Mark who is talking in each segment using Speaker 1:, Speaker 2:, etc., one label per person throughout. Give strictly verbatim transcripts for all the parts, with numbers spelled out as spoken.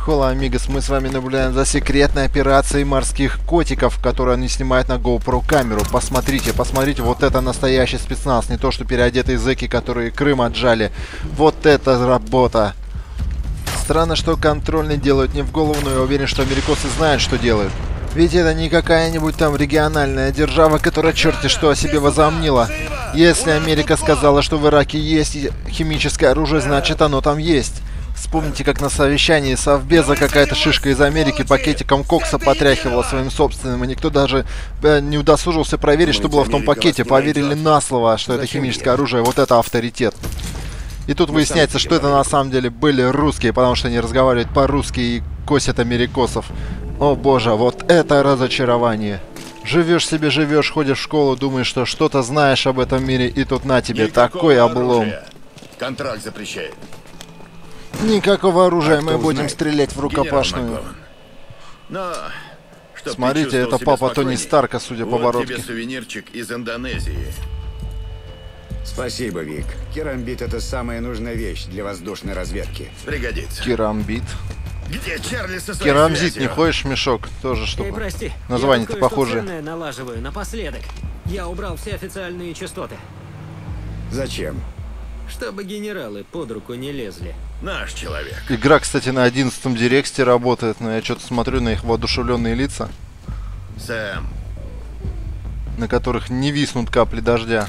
Speaker 1: Хола, амигос, мы с вами наблюдаем за секретной операцией морских котиков, которую они снимают на GoPro камеру. Посмотрите, посмотрите, вот это настоящий спецназ, не то что переодетые зэки, которые Крым отжали. Вот это работа. Странно, что контрольные делают не в голову, но я уверен, что американцы знают, что делают. Ведь это не какая-нибудь там региональная держава, которая черти что о себе возомнила. Если Америка сказала, что в Ираке есть химическое оружие, значит оно там есть. Вспомните, как на совещании Совбеза какая-то шишка из Америки пакетиком кокса потряхивала своим собственным, и никто даже э, не удосужился проверить, что было в том пакете. Поверили на слово, что это химическое оружие, вот это авторитет. И тут выясняется, что это на самом деле были русские, потому что они разговаривают по-русски и косят америкосов. О боже, вот это разочарование. Живешь себе, живешь, ходишь в школу, думаешь, что что-то знаешь об этом мире, и тут на тебе
Speaker 2: Никакого
Speaker 1: такой облом.
Speaker 2: оружия. Контракт запрещает.
Speaker 1: Никакого оружия,
Speaker 2: А
Speaker 1: мы будем
Speaker 2: узнает?
Speaker 1: стрелять в рукопашную.
Speaker 2: Генерал Макгован. Но, чтоб
Speaker 1: Смотрите,
Speaker 2: ты
Speaker 1: это
Speaker 2: чувствовал
Speaker 1: папа
Speaker 2: себя
Speaker 1: Тони
Speaker 2: спокойней,
Speaker 1: Старка, судя по
Speaker 2: вот
Speaker 1: бородке.
Speaker 2: тебе сувенирчик из Индонезии.
Speaker 3: Спасибо, Вик. Керамбит — это самая нужная вещь для воздушной разведки.
Speaker 2: Пригодится.
Speaker 1: Керамбит.
Speaker 2: Где Чарли со своей
Speaker 1: Керамзит,
Speaker 2: связью?
Speaker 1: не ходишь в мешок? Тоже
Speaker 4: Эй,
Speaker 1: штука.
Speaker 4: прости.
Speaker 1: Название-то
Speaker 4: я тут
Speaker 1: похожее.
Speaker 4: кое-что ценное налаживаю напоследок. Я убрал все официальные частоты,
Speaker 3: Зачем?
Speaker 4: чтобы генералы под руку не лезли.
Speaker 2: Наш человек.
Speaker 1: Игра, кстати, на одиннадцатом дирексте работает, но я что-то смотрю на их воодушевленные лица,
Speaker 2: Сэм,
Speaker 1: на которых не виснут капли дождя.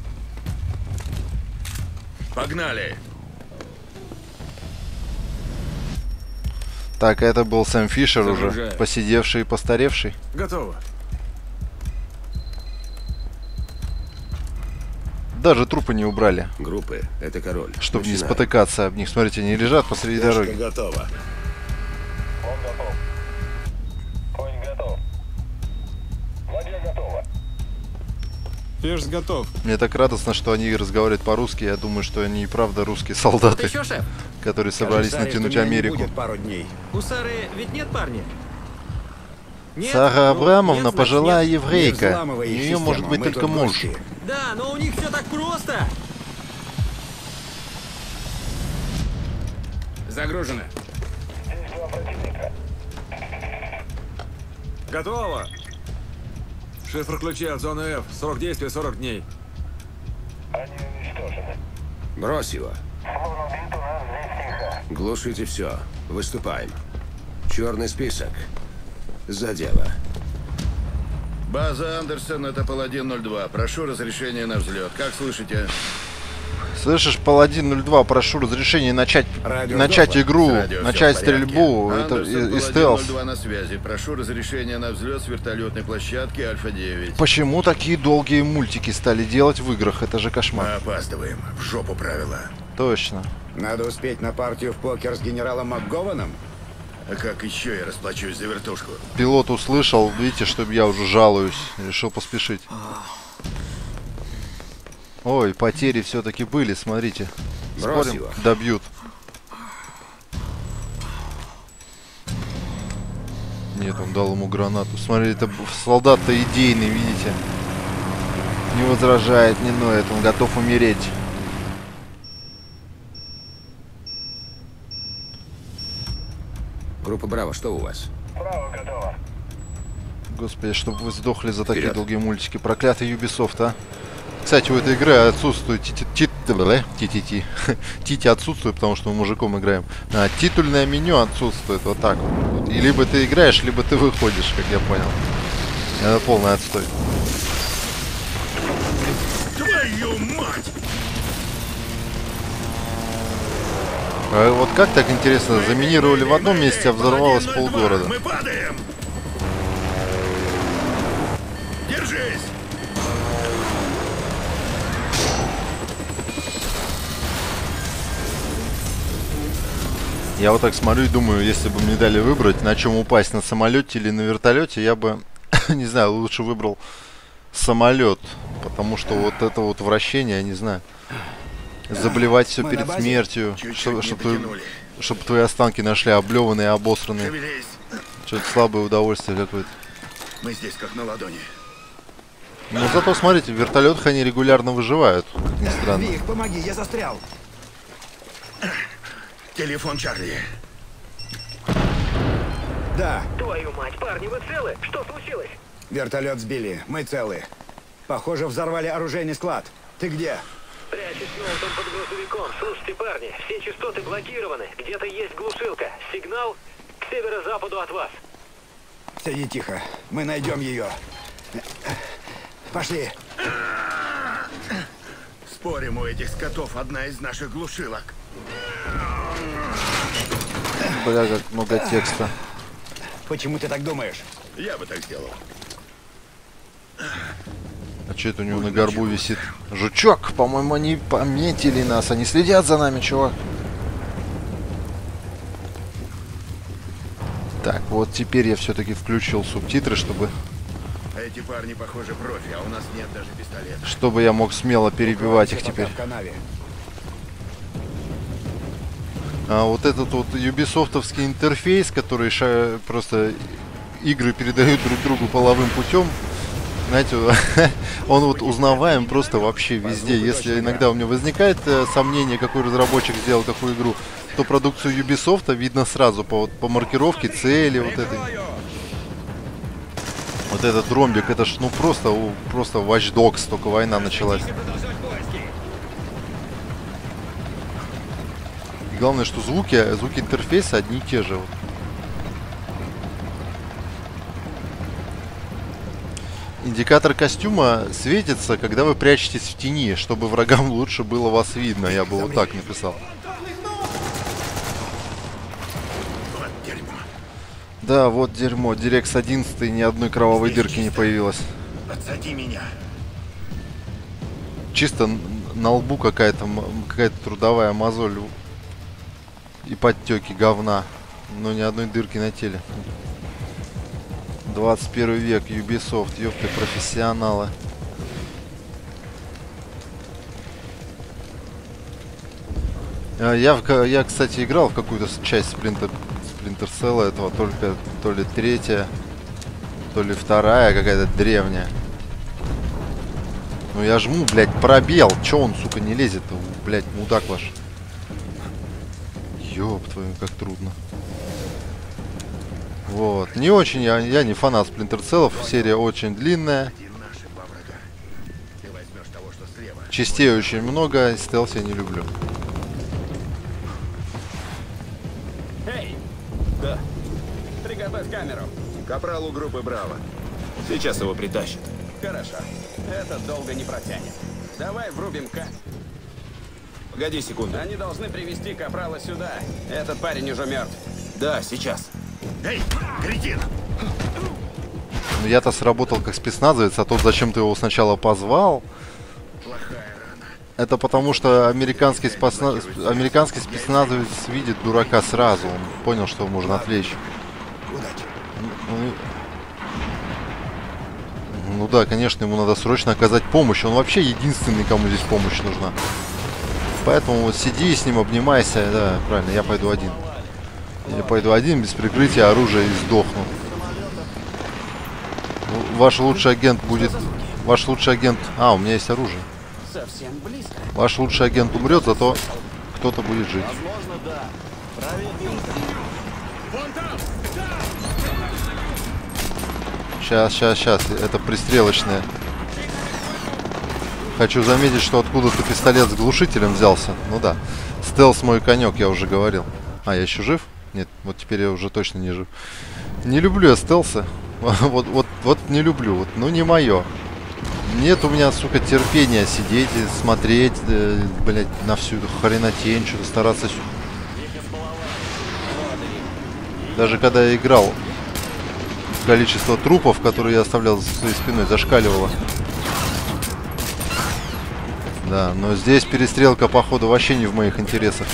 Speaker 2: погнали.
Speaker 1: Так, это был Сэм Фишер уже,
Speaker 5: Загружаю.
Speaker 1: посидевший и постаревший.
Speaker 5: Готово.
Speaker 1: Даже трупы не убрали,
Speaker 6: Группы — это король.
Speaker 1: чтобы не
Speaker 6: Начинаем.
Speaker 1: спотыкаться об них. Смотрите, они лежат посреди дороги.
Speaker 6: Готово.
Speaker 7: Он готов. Конь готов. Ладья готова.
Speaker 5: Ферзь готов.
Speaker 1: Мне так радостно, что они разговаривают по-русски. Я думаю, что они и правда русские солдаты,
Speaker 4: Еще, шеф?
Speaker 1: которые собрались
Speaker 3: Скажи Саре,
Speaker 1: натянуть
Speaker 3: что меня не
Speaker 1: Америку.
Speaker 3: будет пару дней.
Speaker 4: У Сары ведь нет парня? Нет?
Speaker 1: Сара
Speaker 4: Ну,
Speaker 1: Абрамовна
Speaker 4: нет, значит,
Speaker 1: пожилая
Speaker 4: нет.
Speaker 3: Не
Speaker 1: еврейка. У
Speaker 3: взламывай их
Speaker 1: нее может
Speaker 3: систему,
Speaker 1: быть
Speaker 3: мы
Speaker 1: только
Speaker 3: тут
Speaker 1: муж.
Speaker 3: гости.
Speaker 4: Да, но у них все так просто.
Speaker 5: Загружено.
Speaker 7: Здесь два противника.
Speaker 5: Готово. Шифр ключи от зоны F. Срок действия сорок дней.
Speaker 7: Они уничтожены.
Speaker 6: Брось его.
Speaker 7: Флорубит, у нас здесь тихо.
Speaker 6: Глушите все. Выступаем. Черный список. За дело.
Speaker 2: База Андерсон, это Паладин ноль два. Прошу разрешения на взлет. Как слышите?
Speaker 1: Слышишь, Паладин ноль два, прошу разрешения начать,
Speaker 3: Радио
Speaker 1: начать
Speaker 3: готово.
Speaker 1: игру,
Speaker 2: С радио всё
Speaker 1: начать
Speaker 2: в порядке.
Speaker 1: стрельбу. Это
Speaker 2: Андерсон,
Speaker 1: и, и
Speaker 2: Паладин
Speaker 1: стелс.
Speaker 2: ноль два на связи. Прошу разрешения на взлет с вертолетной площадки Альфа девять.
Speaker 1: Почему такие долгие мультики стали делать в играх? Это же кошмар.
Speaker 2: Мы опаздываем. В жопу правила.
Speaker 1: Точно.
Speaker 3: Надо успеть на партию в покер с генералом МакГованом?
Speaker 2: А как еще я расплачусь за вертушку?
Speaker 1: Пилот услышал, видите, что я уже жалуюсь. Решил поспешить. Ой, потери все-таки были, смотрите.
Speaker 6: Брось
Speaker 1: Спорим,
Speaker 6: его.
Speaker 1: добьют. Нет, он дал ему гранату. Смотри, это солдат-то идейный, видите? Не возражает, не ноет, он готов умереть.
Speaker 6: Группа Браво, что у вас?
Speaker 7: Право готово.
Speaker 1: Господи, чтобы вы сдохли за такие
Speaker 6: Вперед.
Speaker 1: долгие мультики. Проклятый Ubisoft, а. Кстати, у этой игры отсутствует тити ти ти Тити отсутствует, потому что мы мужиком играем. А, титульное меню отсутствует, вот так вот. И либо ты играешь, либо ты выходишь, как я понял. Это полный отстой.
Speaker 2: Твою мать!
Speaker 1: А вот как так интересно, заминировали в одном месте, а взорвалось
Speaker 2: Паладин ноль два,
Speaker 1: полгорода.
Speaker 2: Мы падаем! Держись!
Speaker 1: Я вот так смотрю и думаю, если бы мне дали выбрать, на чем упасть, на самолете или на вертолете, я бы, не знаю, лучше выбрал самолет. Потому что вот это вот вращение, я не знаю, заблевать все
Speaker 3: Мы
Speaker 1: перед
Speaker 3: на базе?
Speaker 1: смертью,
Speaker 2: Чуть-чуть
Speaker 1: чтобы
Speaker 2: не
Speaker 1: чтоб
Speaker 2: дотянули.
Speaker 1: чтоб твои останки нашли облеванные, обосранные.
Speaker 2: Шевелись!
Speaker 1: Что-то слабое удовольствие какое-то.
Speaker 2: Мы здесь как на ладони.
Speaker 1: Но зато, смотрите, в вертолетах они регулярно выживают, как ни странно.
Speaker 3: Вик, помоги, я застрял.
Speaker 2: Телефон Чарли.
Speaker 3: Да,
Speaker 4: Твою мать, парни, вы целы? Что случилось?
Speaker 3: вертолет сбили. Мы целы. Похоже, взорвали оружейный склад. Ты где?
Speaker 4: Прячусь Нолтон под грузовиком. Слушайте, парни, все частоты блокированы. Где-то есть глушилка. Сигнал к северо-западу от вас.
Speaker 3: Сиди тихо. Мы найдем ее. Пошли.
Speaker 2: Спорим, у этих скотов одна из наших глушилок.
Speaker 1: Бля, как много текста.
Speaker 3: Почему ты так думаешь?
Speaker 2: Я бы так сделал.
Speaker 1: А что это у него на горбу висит? Жучок! По-моему, они пометили нас. Они следят за нами, чувак. Так, вот теперь я все-таки включил субтитры, чтобы...
Speaker 2: Эти парни, похоже, профи, а у нас нет даже пистолета.
Speaker 1: Чтобы я мог смело перебивать их
Speaker 3: Пока
Speaker 1: теперь.
Speaker 3: в канаве.
Speaker 1: А вот этот вот юбисофтовский интерфейс, который ша... просто игры передают друг другу половым путем, знаете, он вот узнаваем просто вообще везде. Если иногда у меня возникает э, сомнение, какой разработчик сделал какую игру, то продукцию Ubisoft видно сразу по, вот, по маркировке цели, вот этой. Вот этот ромбик, это ж ну просто, у- просто Watch Dogs, только война началась. И главное, что звуки, звуки интерфейса одни и те же. Вот. Индикатор костюма светится, когда вы прячетесь в тени, чтобы врагам лучше было вас видно. Я бы вот так написал.
Speaker 2: Вот дерьмо.
Speaker 1: Да, вот дерьмо. Дирекс одиннадцать ни одной кровавой дырки не появилось.
Speaker 2: Подсади меня.
Speaker 1: Чисто н- на лбу какая-то м- какая-то трудовая мозоль и подтеки говна, но ни одной дырки на теле. двадцать первый век, Ubisoft, ёпты, профессионалы. А, Я, в ка- я, кстати, играл в какую-то с- часть Splinter, Splinter Cell этого, только то ли третья, то ли вторая, какая-то древняя. Ну я жму, блядь, пробел. Чё он, сука, не лезет? Блядь, мудак ваш. Ёб твою, как трудно. Вот. Не очень, я, я не фанат Splinter Cell. Серия очень длинная.
Speaker 2: Один наши два врага. Ты возьмешь того, что слева.
Speaker 1: Частей очень много. Стелс я не люблю.
Speaker 8: Эй! Да. Приготовь камеру.
Speaker 2: Капралу группы Браво.
Speaker 8: Сейчас его притащат. Хорошо. Это долго не протянет. Давай врубим камеру. Погоди секунду. Они должны привести Капрала сюда. Этот парень уже мертв. Да, сейчас.
Speaker 2: Эй, кретин!
Speaker 1: Ну я-то сработал как спецназовец, а тот зачем ты его сначала позвал?
Speaker 2: Плохая рана.
Speaker 1: Это потому что американский, спасна- американский спецназовец видит дурака сразу. Он понял, что можно отвлечь.
Speaker 2: Удачи.
Speaker 1: Ну, ну да, конечно, ему надо срочно оказать помощь. Он вообще единственный, кому здесь помощь нужна. Поэтому вот сиди с ним, обнимайся. Да, правильно, я пойду один. Я пойду один, без прикрытия оружия и сдохну. Ну, Ваш лучший агент будет... Ваш лучший агент... А, у меня есть оружие.
Speaker 8: Совсем близко.
Speaker 1: Ваш лучший агент умрет, зато кто-то будет жить.
Speaker 8: Возможно, да. Проверим.
Speaker 1: Сейчас, сейчас, сейчас. Это пристрелочная. Хочу заметить, что откуда-то пистолет с глушителем взялся. Ну да. Стелс мой конек, я уже говорил. А, я еще жив? Нет, вот теперь я уже точно не жив. Не люблю я стелсы. Вот, вот, вот не люблю. Вот, ну не мое. Нет у меня, сука, терпения сидеть и смотреть, э, блядь, на всю эту хренотень, что-то стараться. сю- Даже когда я играл, количество трупов, которые я оставлял за своей спиной, зашкаливало. Да, но здесь перестрелка, походу, вообще не в моих интересах.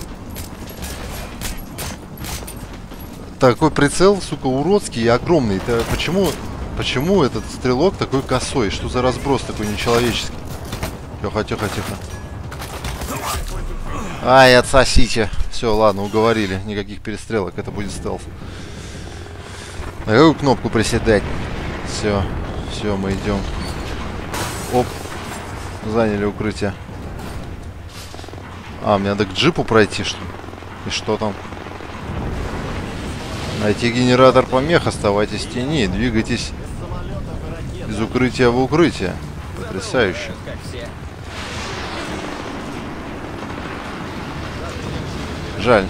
Speaker 1: Такой прицел, сука, уродский и огромный. Это почему, почему этот стрелок такой косой? Что за разброс такой нечеловеческий? Тихо, тихо, тихо. Ай, отсосите. Все, ладно, уговорили. Никаких перестрелок, это будет стелс. На какую кнопку приседать? Все, все, мы идем. Оп. Заняли укрытие. А, мне надо к джипу пройти, что ли? И что там? Найти генератор помех, оставайтесь в тени, двигайтесь из укрытия в укрытие. Потрясающе.
Speaker 8: Как все.
Speaker 1: Жаль.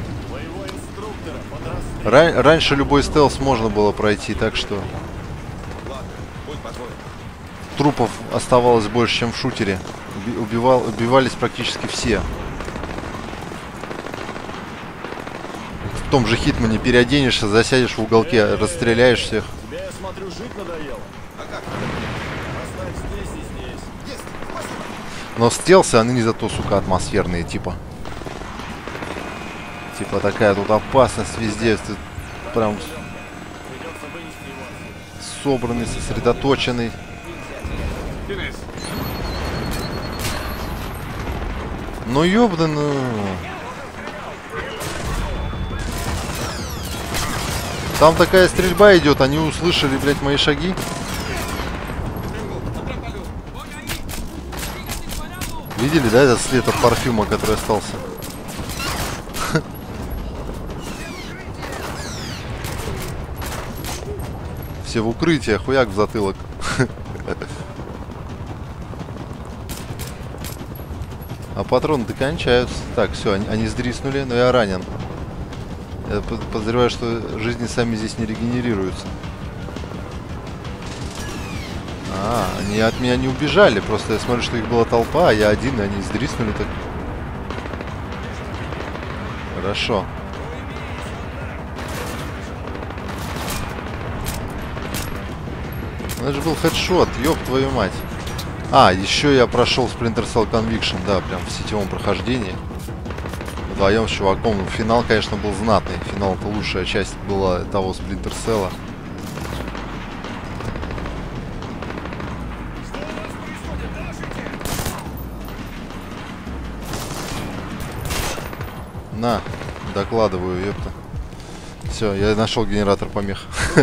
Speaker 1: Ран- раньше любой стелс можно было пройти, так что
Speaker 5: Ладно, будь по-твоему.
Speaker 1: трупов оставалось больше, чем в шутере. Уби- убивал, убивались практически все. В том же Хитмане переоденешься, засядешь в уголке, расстреляешь всех.
Speaker 7: Тебе, я смотрю, жить надоело.
Speaker 5: А как?
Speaker 7: Оставь здесь и здесь.
Speaker 1: Но стелсы, они зато, сука, атмосферные, типа. Типа такая тут опасность везде. Ты прям собранный, сосредоточенный. Ну ёбаный. Там такая стрельба идет, они услышали, блядь, мои шаги. Видели, да, этот след от парфюма, который остался? Все в укрытии, хуяк в затылок. А патроны докончаются. Так, все, они, они сдриснули, но я ранен. Я подозреваю, что жизни сами здесь не регенерируются. А, они от меня не убежали. Просто я смотрю, что их была толпа, а я один, и они сдриснули так. Хорошо. Ну, это же был хедшот, ёб твою мать. А, еще я прошел Splinter Cell Conviction, да, прям в сетевом прохождении. Вдвоем с чуваком. Финал, конечно, был знатный. Финал — это лучшая часть была того Splinter Cell. На, докладываю, ёпта. Все, я нашел генератор помех.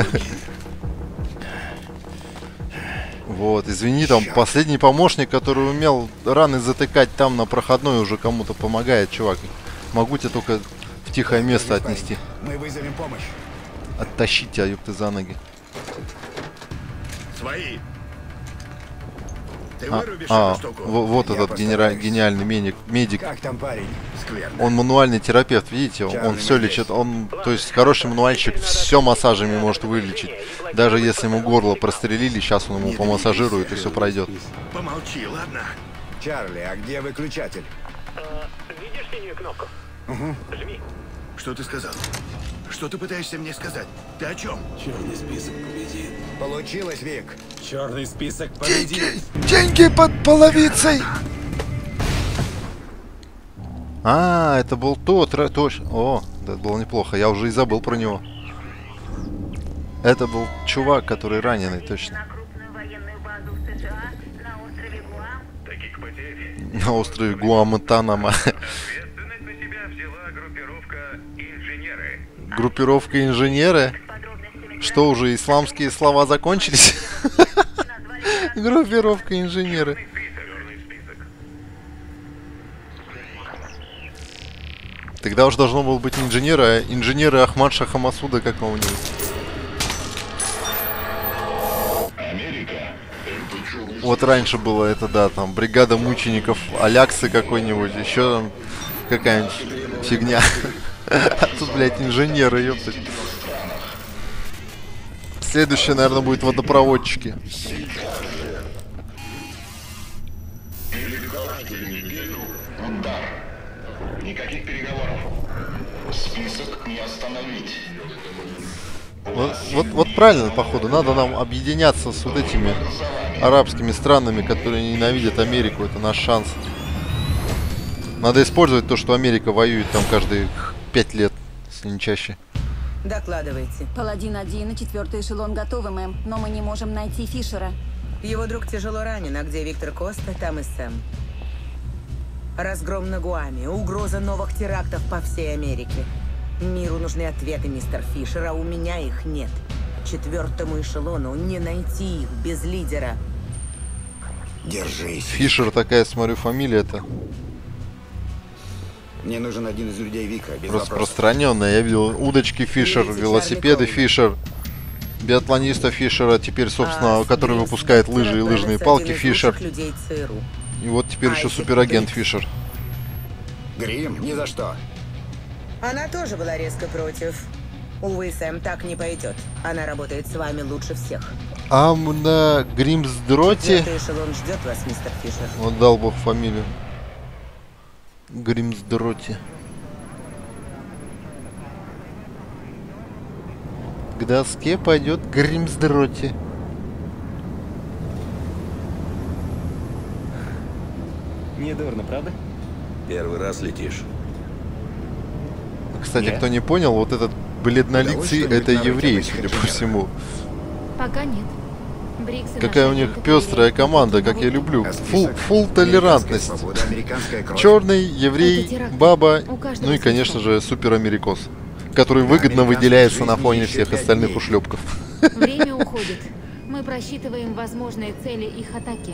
Speaker 1: Вот, извини, там последний помощник, который умел раны затыкать там на проходной, уже кому-то помогает, чувак. Могу тебя только в тихое место отнести.
Speaker 3: Мы вызовем помощь.
Speaker 1: Оттащить тебя, ёпты, за ноги.
Speaker 2: Свои. Ты
Speaker 1: А,
Speaker 2: вырубишь
Speaker 1: а,
Speaker 2: эту штуку?
Speaker 1: во- вот
Speaker 3: Я
Speaker 1: этот генера-
Speaker 3: постараюсь.
Speaker 1: гениальный медик, медик.
Speaker 3: Как там парень?
Speaker 2: Скверно.
Speaker 1: Он мануальный терапевт, видите, он, он
Speaker 3: Чарли,
Speaker 1: все
Speaker 3: мы
Speaker 1: лечит, он, то есть хороший мануальщик все массажами может вылечить. Даже если ему горло прострелили, сейчас он ему помассажирует и все пройдет.
Speaker 2: Помолчи, ладно?
Speaker 3: Чарли, а где выключатель?
Speaker 4: А, видишь синюю кнопку? Жми.
Speaker 2: Что ты сказал? Что ты пытаешься мне сказать? Ты о чем?
Speaker 5: Черный список победит.
Speaker 3: Получилось, Вик.
Speaker 5: Черный список победит.
Speaker 1: Деньги под половицей! А, это был тот, ра- точно. О, это было неплохо, я уже и забыл про него. Это был чувак, который раненый, точно.
Speaker 9: На крупную военную базу в США на острове Гуам.
Speaker 7: Таких потерь.
Speaker 1: На острове Гуаматанама.
Speaker 7: Ответственность на себя взяла группировка инженеры.
Speaker 1: Группировка инженеры.
Speaker 9: Подробностями
Speaker 1: Что, уже исламские слова закончились?
Speaker 9: назвали
Speaker 1: Группировка инженеры.
Speaker 7: Черный список.
Speaker 1: Тогда уж должно было быть не инженеры, а инженеры Ахмад Шахамасуда какого-нибудь. Вот раньше было это, да, там, бригада мучеников Аляксы какой-нибудь, еще там какая-нибудь фигня. А тут, блядь, инженеры, ёпта. Следующее, наверное, будет водопроводчики.
Speaker 10: Никаких переговоров. Список не остановить.
Speaker 1: Вот, вот, вот правильно, походу, надо нам объединяться с вот этими арабскими странами, которые ненавидят Америку. Это наш шанс. Надо использовать то, что Америка воюет там каждые пять лет, если не чаще.
Speaker 11: Докладывайте.
Speaker 9: Паладин один и четвертый эшелон готовы, мэм, но мы не можем найти Фишера.
Speaker 11: Его друг тяжело ранен, а где Виктор Коста, там и Сэм. Разгром на Гуаме, угроза новых терактов по всей Америке. Миру нужны ответы, мистер Фишер, а у меня их нет. Четвертому эшелону не найти их без лидера.
Speaker 3: Держись.
Speaker 1: Фишер такая, смотрю, фамилия-то.
Speaker 3: Мне нужен один из людей Вика, без вопросов.
Speaker 1: Распространенная. Я видел удочки Фишер, велосипеды Фишер, биатлониста Фишера, теперь, собственно,
Speaker 11: А,
Speaker 1: который
Speaker 11: Гримс
Speaker 1: выпускает лыжи и лыжные
Speaker 11: отправился
Speaker 1: палки
Speaker 11: один из
Speaker 1: Фишер.
Speaker 11: лучших людей ЦРУ.
Speaker 1: И вот теперь еще
Speaker 11: Айзек
Speaker 1: суперагент
Speaker 11: Брикс.
Speaker 1: Фишер.
Speaker 3: Грим, ни за что.
Speaker 11: Она тоже была резко против. Увы, Сэм, так не пойдет. Она работает с вами лучше всех.
Speaker 1: Амна Гримсдроти.
Speaker 11: Четвертый эшелон ждет вас, мистер Фишер.
Speaker 1: Вот дал бог фамилию. Гримсдроти. К доске пойдет Гримсдроти.
Speaker 12: Недурно, правда?
Speaker 6: Первый раз летишь.
Speaker 1: Кстати,
Speaker 12: Нет.
Speaker 1: кто не понял, вот этот бледнолицый,
Speaker 3: Удалось
Speaker 1: это
Speaker 3: что-нибудь
Speaker 1: еврей,
Speaker 3: нарыть об
Speaker 1: судя
Speaker 3: этих
Speaker 1: по
Speaker 3: инженерах?
Speaker 1: всему.
Speaker 13: Пока нет. Бриксы
Speaker 1: Какая у
Speaker 13: нашли
Speaker 1: них
Speaker 13: только
Speaker 1: пестрая
Speaker 13: проверяют
Speaker 1: команда,
Speaker 13: какие-то
Speaker 1: как я
Speaker 13: навыки.
Speaker 1: люблю.
Speaker 3: А
Speaker 1: Фул,
Speaker 3: список?
Speaker 1: фул толерантность.
Speaker 3: Американская свобода, американская кровь.
Speaker 1: Черный, еврей,
Speaker 13: Это теракты.
Speaker 1: баба,
Speaker 13: У каждого
Speaker 1: ну и,
Speaker 13: свой
Speaker 1: конечно
Speaker 13: срок.
Speaker 1: же, суперамерикос, который
Speaker 3: Да,
Speaker 1: выгодно
Speaker 3: американской
Speaker 1: выделяется на
Speaker 3: жизни
Speaker 1: фоне
Speaker 3: еще
Speaker 1: всех
Speaker 3: пять
Speaker 1: остальных
Speaker 3: дней.
Speaker 1: ушлепков.
Speaker 13: Время уходит. Мы просчитываем возможные цели их атаки.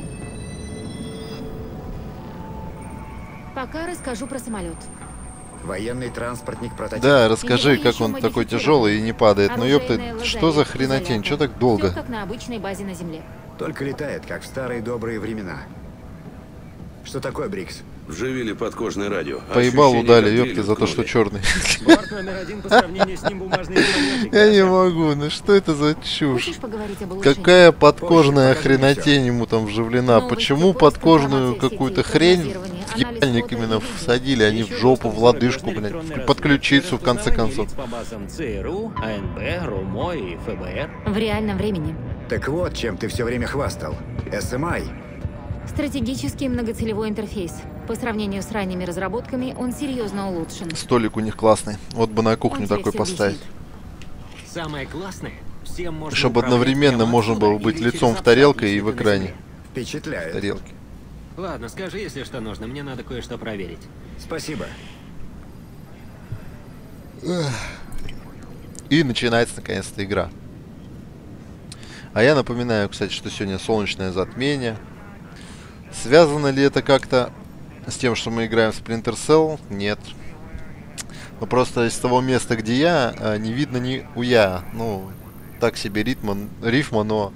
Speaker 13: Пока расскажу про самолет.
Speaker 3: Военный транспортник прототип.
Speaker 1: Да, расскажи,
Speaker 13: Его
Speaker 1: как
Speaker 13: еще
Speaker 1: он такой
Speaker 13: модифицировали.
Speaker 1: тяжелый и не падает. Ну ёпта,
Speaker 13: Оружейная
Speaker 1: что за
Speaker 13: лазарет,
Speaker 1: хренотень? Что
Speaker 13: изолятор.
Speaker 1: так долго?
Speaker 13: Всё как на обычной базе на Земле.
Speaker 3: Только летает, как в старые добрые времена. Что такое, Брикс?
Speaker 6: Вживили подкожное радио.
Speaker 1: Поебал
Speaker 6: Ощущение,
Speaker 1: удали,
Speaker 6: как
Speaker 1: ёпты,
Speaker 6: дрелью
Speaker 1: за то, что
Speaker 6: ткнули.
Speaker 1: черный.
Speaker 12: Борт номер один по сравнению с ним бумажный самолетик.
Speaker 1: Я не могу, ну что это за чушь?
Speaker 13: Хочешь поговорить об улучшении?
Speaker 1: Какая подкожная
Speaker 3: Позже, покажи мне
Speaker 1: хренотень ему там вживлена?
Speaker 13: Новости,
Speaker 1: Почему
Speaker 13: поиск
Speaker 1: подкожную
Speaker 13: информации в
Speaker 1: какую-то
Speaker 13: сети,
Speaker 1: хрень
Speaker 13: прогнозирование,
Speaker 1: в
Speaker 13: анализ
Speaker 1: ебальник
Speaker 13: фото и
Speaker 1: именно
Speaker 13: видео.
Speaker 1: всадили, а не в
Speaker 12: Еще
Speaker 1: жопу, в
Speaker 12: доступ к
Speaker 1: лодыжку,
Speaker 12: электронной
Speaker 1: блядь,
Speaker 12: разведке,
Speaker 1: под ключицу, в конце
Speaker 12: распознавание
Speaker 1: концов.
Speaker 12: лиц по базам ЦРУ, АНБ, РУМО и ФБР.
Speaker 13: В реальном времени.
Speaker 3: Так вот, чем ты все время хвастал. эс эм ай.
Speaker 13: Стратегический многоцелевой интерфейс. По сравнению с ранними разработками, он серьезно улучшен.
Speaker 1: Столик у них классный. Вот бы на кухню
Speaker 13: Он тебе
Speaker 1: такой
Speaker 13: всё
Speaker 1: поставить.
Speaker 13: объяснит.
Speaker 12: Самое классное, всем можно
Speaker 1: Чтобы
Speaker 12: управлять
Speaker 1: одновременно
Speaker 12: прямо
Speaker 1: можно
Speaker 12: отсюда
Speaker 1: было быть
Speaker 12: или
Speaker 1: лицом
Speaker 12: через
Speaker 1: в
Speaker 12: аппарат,
Speaker 1: тарелке
Speaker 12: если
Speaker 1: и в
Speaker 12: ты на
Speaker 1: экране.
Speaker 12: земле.
Speaker 3: Впечатляет.
Speaker 1: Тарелки.
Speaker 12: Ладно, скажи, если что нужно. Мне надо кое-что проверить.
Speaker 3: Спасибо.
Speaker 1: И начинается наконец-то игра. А я напоминаю, кстати, что сегодня солнечное затмение. Связано ли это как-то с тем, что мы играем в Splinter Cell? Нет. Ну просто из того места, где я, а, не видно ни уя. Ну, так себе ритма, рифма, но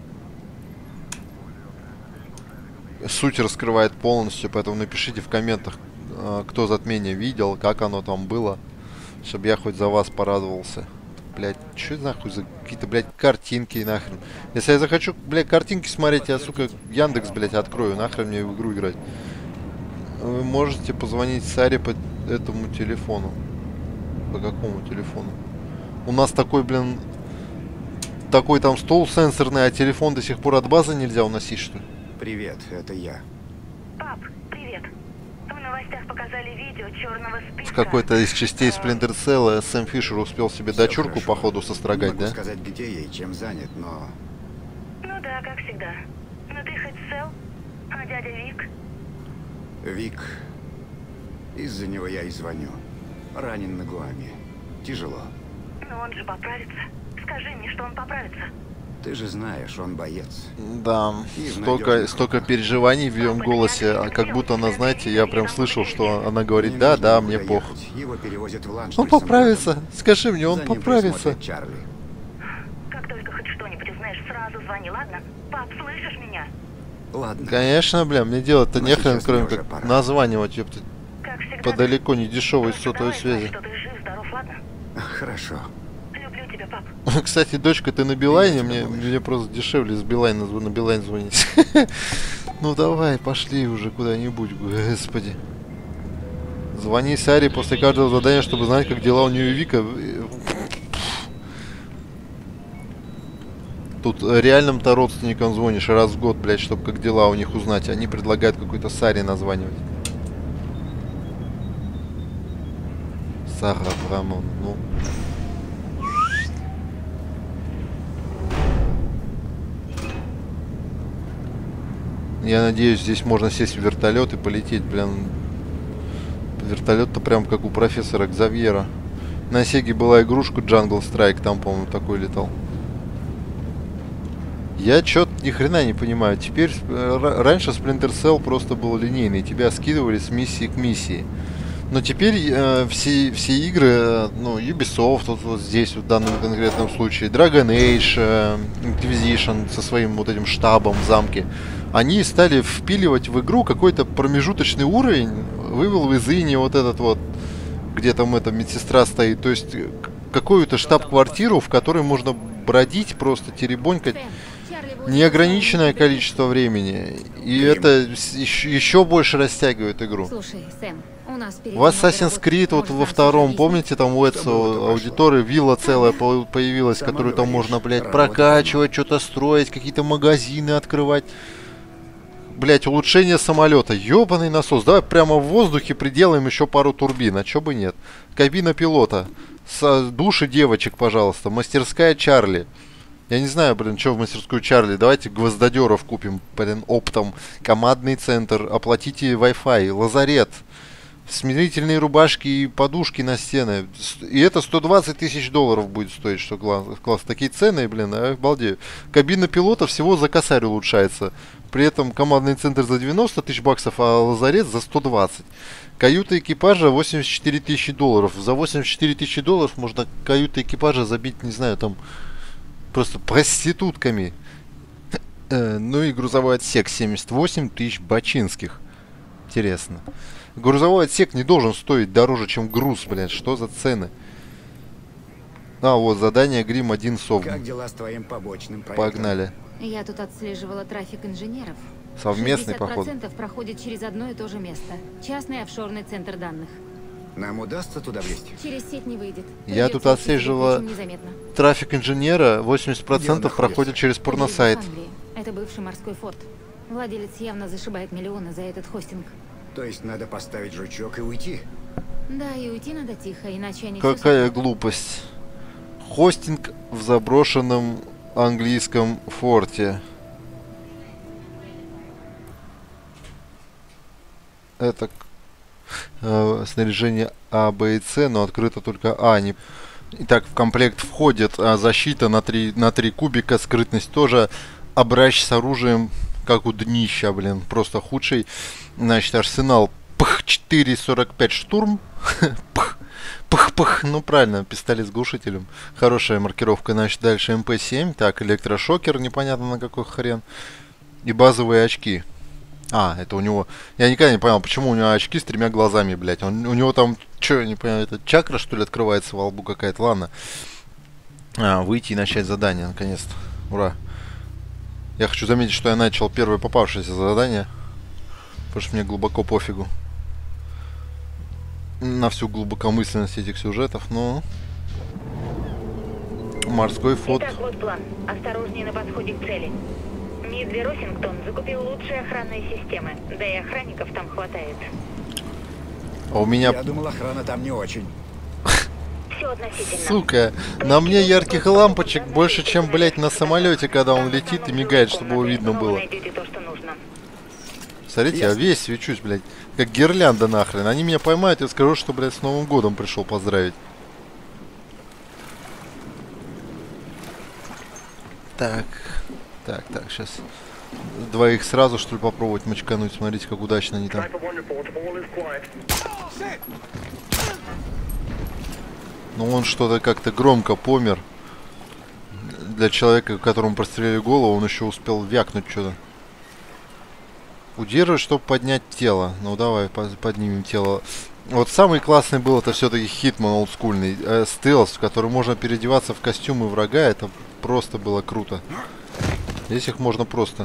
Speaker 1: суть раскрывает полностью, поэтому напишите в комментах, а, кто затмение видел, как оно там было, чтобы я хоть за вас порадовался. Блять, что нахуй за какие-то, блядь, картинки нахрен. Если я захочу, блядь, картинки смотреть, я, сука, Яндекс, блядь, открою. Нахрен мне в игру играть. Вы можете позвонить Саре по этому телефону. По какому телефону? У нас такой, блин, такой там стол сенсорный, а телефон до сих пор от базы нельзя уносить, что ли?
Speaker 3: Привет, это я.
Speaker 14: Пап, привет. В новостях показали видео черного
Speaker 1: С
Speaker 14: списка.
Speaker 1: какой-то из частей Splinter Cell Сэм Фишер успел себе
Speaker 3: Всё
Speaker 1: дочурку,
Speaker 3: хорошо.
Speaker 1: походу,
Speaker 3: Не
Speaker 1: сострогать,
Speaker 3: могу
Speaker 1: да?
Speaker 3: сказать, где я и чем занят, но...
Speaker 14: Ну да, как всегда. Но ты хоть цел? А дядя Вик?
Speaker 3: Вик... Из-за него я и звоню. Ранен на Гуаме. Тяжело.
Speaker 14: Но он же поправится. Скажи мне, что он поправится.
Speaker 3: Ты же знаешь, он боец.
Speaker 1: Да,
Speaker 3: И в
Speaker 1: столько,
Speaker 3: надежных
Speaker 1: столько
Speaker 3: руках.
Speaker 1: переживаний в ее голосе, а как будто она, знаете, я прям слышал, что она говорит,
Speaker 3: Не
Speaker 1: да,
Speaker 3: нужно
Speaker 1: да,
Speaker 3: никуда
Speaker 1: мне пох.
Speaker 3: ехать. Его перевозят в Ланш
Speaker 1: Он поправится, скажи мне, он
Speaker 3: За ним
Speaker 1: поправится.
Speaker 3: присмотрит Чарли.
Speaker 14: Как только хоть что-нибудь узнаешь, сразу звони, ладно? Пап, слышишь меня?
Speaker 3: Ладно.
Speaker 1: Конечно, бля, мне делать-то
Speaker 3: Но
Speaker 1: нехрен,
Speaker 3: сейчас
Speaker 1: кроме
Speaker 3: мне уже
Speaker 1: как
Speaker 3: пора.
Speaker 1: названивать, ёпта,
Speaker 14: Как всегда.
Speaker 1: по далеко не дешевой
Speaker 14: Просто
Speaker 1: сотовой
Speaker 14: давай
Speaker 1: связи.
Speaker 14: знать, что ты жив, здоров, ладно?
Speaker 3: Хорошо.
Speaker 14: Люблю тебя, пап.
Speaker 1: Кстати, дочка, ты на Билайне,
Speaker 3: Я
Speaker 1: мне,
Speaker 3: тебя малыш.
Speaker 1: мне просто дешевле с Билайна на Билайн звонить. Ну давай, пошли уже куда-нибудь, господи. Звони Саре после каждого задания, чтобы знать, как дела у нее и Вика. Тут реальным-то родственникам звонишь раз в год, блядь, чтобы как дела у них узнать. Они предлагают какой-то Саре названивать. Сара Брамон, ну... Я надеюсь, здесь можно сесть в вертолет и полететь, блин. Вертолет-то прям как у профессора Кзавьера. На Сеге была игрушка Jungle Strike, там, по-моему, такой летал. Я чё-то ни хрена не понимаю. Теперь, раньше Splinter Cell просто был линейный. Тебя скидывали с миссии к миссии. Но теперь э, все, все игры, э, ну, Ubisoft, вот, вот здесь, в данном конкретном случае, Dragon Age, э, Inquisition со своим вот этим штабом в замке, они стали впиливать в игру какой-то промежуточный уровень, вывел в Изине вот этот вот, где там эта медсестра стоит, то есть какую-то штаб-квартиру, в которой можно бродить, просто теребонькать неограниченное количество времени. И это еще, еще больше растягивает игру.
Speaker 13: Слушай, Сэм, у нас
Speaker 1: в Assassin's Creed вот во втором, помните, там у Эцио аудитории вилла целая появилась, которую там можно, блядь, прокачивать, что-то строить, какие-то магазины открывать. Блять, улучшение самолета. Ёбаный насос. Давай прямо в воздухе приделаем еще пару турбин. А чё бы нет? Кабина пилота. С души девочек, пожалуйста. Мастерская Чарли. Я не знаю, блин, что в мастерскую Чарли. Давайте гвоздодеров купим, блин, оптом. Командный центр. Оплатите Wi-Fi. Лазарет. Смирительные рубашки и подушки на стены. И это сто двадцать тысяч долларов будет стоить, что класс. класс. Такие цены, блин, обалдею. Кабина пилота всего за косарь улучшается. При этом командный центр за девяносто тысяч баксов, а лазарет за сто двадцать. Каюта экипажа восемьдесят четыре тысячи долларов. За восемьдесят четыре тысячи долларов можно каюты экипажа забить, не знаю, там просто проститутками. Ну и грузовой отсек семьдесят восемь тысяч бачинских. Интересно. Грузовой отсек не должен стоить дороже, чем груз, блядь. Что за цены? А, вот, задание Грим один Сов.
Speaker 3: Как дела с твоим побочным проектом?
Speaker 1: Погнали.
Speaker 13: Я тут отслеживала трафик инженеров.
Speaker 1: Совместный, походу.
Speaker 13: шестьдесят процентов проходит через одно и то же место. Частный офшорный центр данных.
Speaker 3: Нам удастся туда влезть?
Speaker 13: Через сеть не выйдет.
Speaker 1: Я тут отслеживала трафик инженера. восемьдесят процентов проходит через порносайт.
Speaker 13: Это бывший морской форт. Владелец явно зашибает миллионы за этот хостинг.
Speaker 3: То есть надо поставить жучок и уйти?
Speaker 13: Да, и уйти надо тихо, иначе они...
Speaker 1: Какая глупость. Хостинг в заброшенном английском форте. Это э, снаряжение А, Б и С, но открыто только А. Не... Итак, в комплект входит а, защита на три, на три кубика, скрытность тоже, обращ с оружием, как у днища, блин, просто худший. Значит, арсенал пх четыре сорок пять штурм. пх, пх, пх, ну правильно, пистолет с глушителем. Хорошая маркировка. Значит, дальше эм пэ семь. Так, электрошокер, непонятно на какой хрен. И базовые очки. А, это у него... Я никогда не понял, почему у него очки с тремя глазами, блядь. Он, у него там, что, я не понимаю, это чакра, что ли, открывается во лбу какая-то? Ладно. А, выйти и начать задание, наконец-то. Ура. Я хочу заметить, что я начал первое попавшееся задание. Потому что мне глубоко пофигу на всю глубокомысленность этих сюжетов, но... Морской флот.
Speaker 14: Итак, вот план. Осторожнее на подходе к цели. Мидли Росингтон закупил лучшие охранные системы. Да и охранников там хватает.
Speaker 1: А у меня...
Speaker 3: Я думал, охрана там не очень.
Speaker 1: Сука, на мне ярких лампочек больше, чем, блять, на самолете, когда он летит и мигает, чтобы его видно было. Смотрите, я весь свечусь, блядь, как гирлянда нахрен. Они меня поймают, я скажу, что, блядь, с Новым годом пришел поздравить. Так, так, так, сейчас двоих сразу, что ли, попробовать мочкануть. Смотрите, как удачно они там. Ну, он что-то как-то громко помер. Для человека, которому прострелили голову, он еще успел вякнуть что-то. Удерживать, чтобы поднять тело. Ну, давай поднимем тело. Вот самый классный был это все-таки Хитман олдскульный. Э, стелс, в который можно переодеваться в костюмы врага. Это просто было круто. Здесь их можно просто...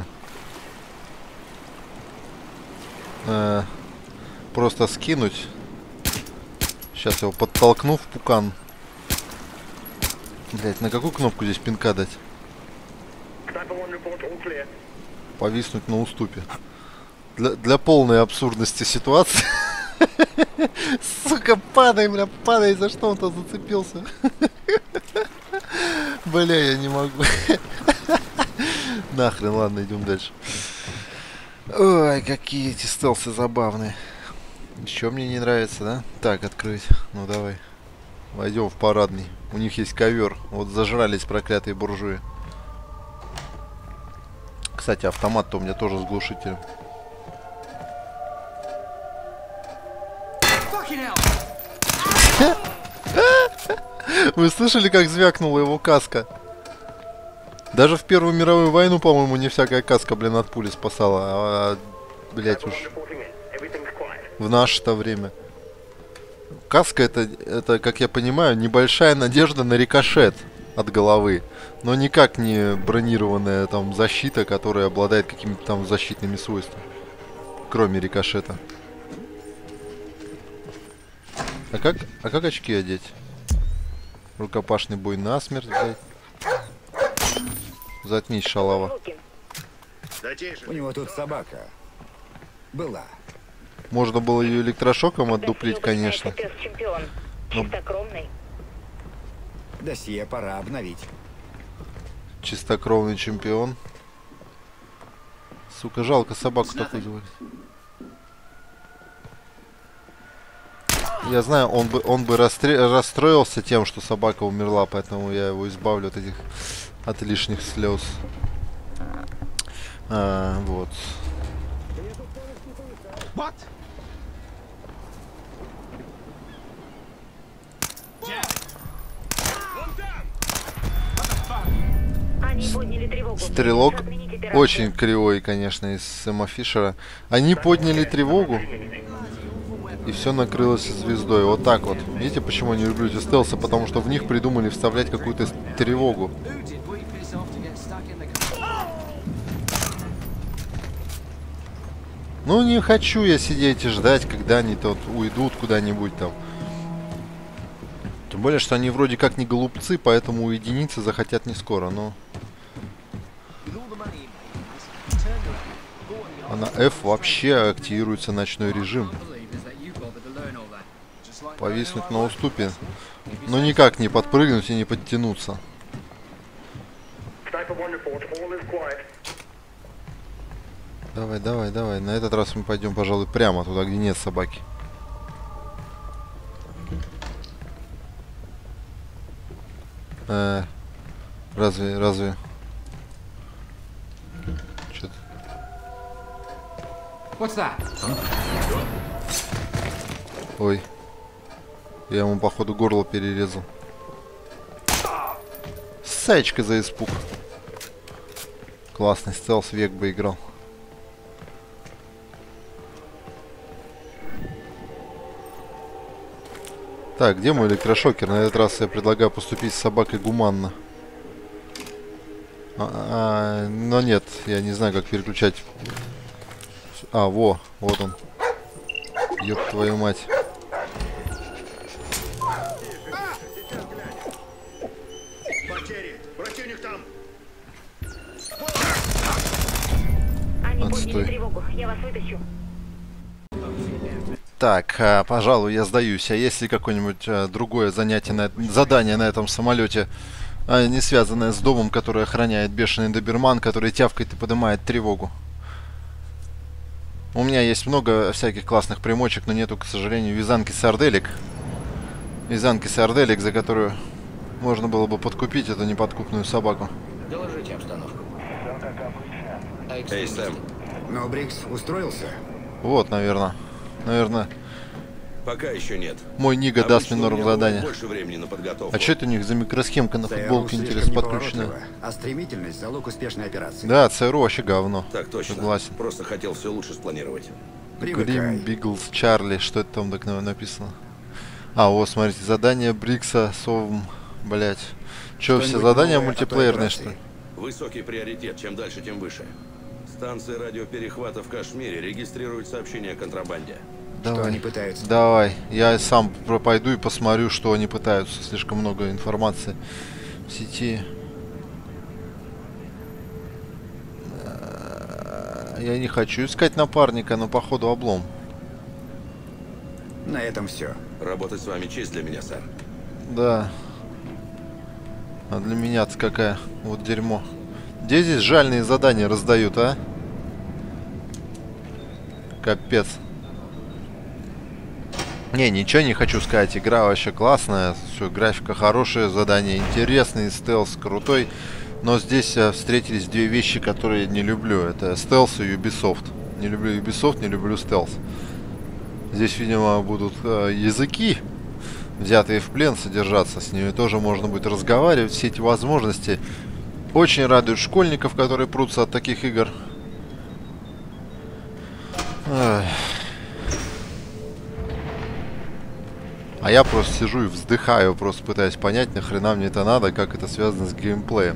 Speaker 1: Э, просто скинуть. Сейчас его подтолкну в пукан. Блять, на какую кнопку здесь пинка дать? Повиснуть на уступе. Для, для полной абсурдности ситуации. Сука, падай, бля, падай, за что он-то зацепился? Бля, я не могу. Нахрен, ладно, идем дальше. Ой, какие эти стелсы забавные. Еще мне не нравится, да? Так, открыть. Ну давай. Войдем в парадный. У них есть ковер. Вот зажрались проклятые буржуи. Кстати, автомат-то у меня тоже с глушителем. Вы слышали, как звякнула его каска? Даже в Первую мировую войну, по-моему, не всякая каска, блин, от пули спасала. А, блять, уж в наше-то время. Каска это, это, как я понимаю, небольшая надежда на рикошет от головы. Но никак не бронированная там защита, которая обладает какими-то там защитными свойствами. Кроме рикошета. А как, а как очки одеть? Рукопашный бой насмерть, блядь. Затмись, шалава.
Speaker 3: У него тут собака. Была.
Speaker 1: Можно было ее электрошоком отдуплить, конечно. Но...
Speaker 3: Досье пора обновить.
Speaker 1: Чистокровный чемпион. Сука, жалко собаку такую завалить. Я знаю, он бы, он бы расстре... расстроился тем, что собака умерла, поэтому я его избавлю от этих, от лишних слез. А, вот. Стрелок очень кривой, конечно, из Сэма Фишера. Они подняли тревогу, и все накрылось звездой. Вот так вот. Видите, почему я не люблю эти стелсы? Потому что в них придумали вставлять какую-то тревогу. Ну, не хочу я сидеть и ждать, когда они тут уйдут куда-нибудь там. Тем более, что они вроде как не голубцы, поэтому уединиться захотят не скоро, но... А на F вообще активируется ночной режим. Повиснуть на уступе. Но никак не подпрыгнуть и не подтянуться. Давай, давай, давай. На этот раз мы пойдем, пожалуй, прямо туда, где нет собаки. Э, разве, разве... Что-то... Ой. Я ему, походу, горло перерезал. Сачка за испуг. Классный стелс, век бы играл. Так, где мой электрошокер? На этот раз я предлагаю поступить с собакой гуманно. А, а, но нет, я не знаю, как переключать. А, во, вот он. Ёб твою мать.
Speaker 10: Противник там.
Speaker 14: Они подняли тревогу. Я вас вытащу.
Speaker 1: Так, а, пожалуй, я сдаюсь. А есть ли какое-нибудь а, другое занятие, на, задание на этом самолете, а, не связанное с домом, который охраняет бешеный доберман, который тявкает и поднимает тревогу? У меня есть много всяких классных примочек, но нету, к сожалению, вязанки сарделек. Вязанки сарделек, за которую можно было бы подкупить эту неподкупную собаку.
Speaker 15: Доложите обстановку.
Speaker 3: Эй, Сэм. Но Брикс устроился?
Speaker 1: Вот, наверное. Наверное.
Speaker 6: Пока еще нет.
Speaker 1: Мой Нига даст мне норм задания.
Speaker 6: Больше времени на подготовку.
Speaker 1: А что это у них за микросхемка на футболке, интересно, подключена?
Speaker 3: А стремительность — залог успешной операции.
Speaker 1: Да, ЦРУ вообще говно.
Speaker 6: Так точно.
Speaker 1: Согласен.
Speaker 6: Просто хотел все лучше спланировать.
Speaker 1: Грим Биглс Чарли. Что это там так написано? А, вот, смотрите, задание Брикса Совм. Блять. Че, все задания мультиплеерные, что ли?
Speaker 6: Высокий приоритет. Чем дальше, тем выше. Станции радиоперехвата в Кашмире регистрируют сообщения о контрабанде.
Speaker 1: Давай.
Speaker 3: Что они пытаются?
Speaker 1: Давай. Я сам пойду и посмотрю, что они пытаются. Слишком много информации в сети. Я не хочу искать напарника, но походу облом.
Speaker 3: На этом все.
Speaker 6: Работать с вами честь для меня, сэр.
Speaker 1: Да. А для меня-то какая? Вот дерьмо. Где здесь жальные задания раздают, а? Капец. Не, ничего не хочу сказать. Игра вообще классная. Все, графика хорошая, задание интересный, стелс крутой. Но здесь uh, встретились две вещи, которые не люблю. Это стелс и Ubisoft. Не люблю Ubisoft, не люблю стелс. Здесь, видимо, будут э, языки, взятые в плен, содержаться. С ними тоже можно будет разговаривать. Все эти возможности очень радуют школьников, которые прутся от таких игр. Ах. А я просто сижу и вздыхаю, просто пытаясь понять, нахрена мне это надо, как это связано с геймплеем.